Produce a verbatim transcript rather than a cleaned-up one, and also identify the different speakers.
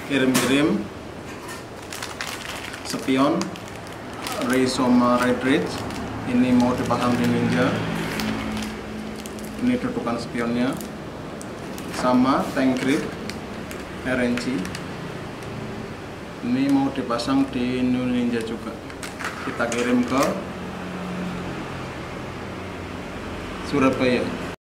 Speaker 1: kirim-kirim spion Rhizoma redridge. Ini mau dipasang di Ninja. Ini dudukan spionnya, sama tank grip R N G. Ini mau dipasang di New Ninja juga. Kita kirim ke Surabaya.